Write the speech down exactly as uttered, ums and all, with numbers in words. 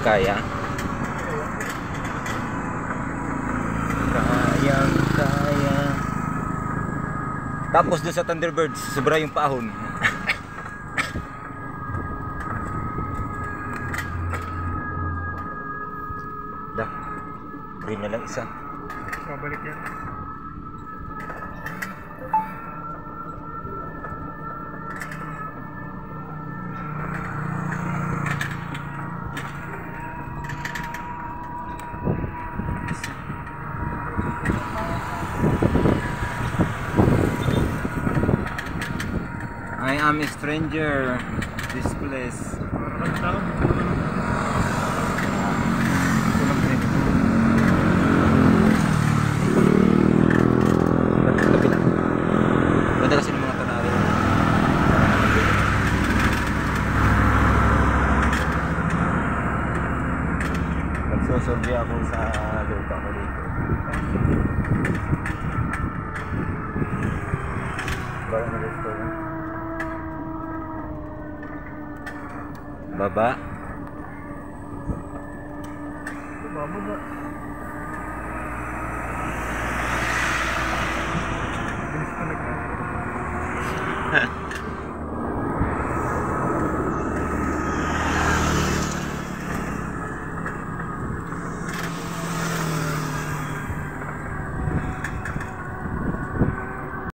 Kaya. Kayang kaya. Tapos doon sa Thunderbirds, sobra yung paahon. Dah, green na lang isa. Babalik yan. I am a stranger this place. Parang tao. Ganda kasi ng mga tanawin. Nagsosorbi ako sa lupa ko dito. Bago na restaurant. Baba. Bababa. Bilis talaga.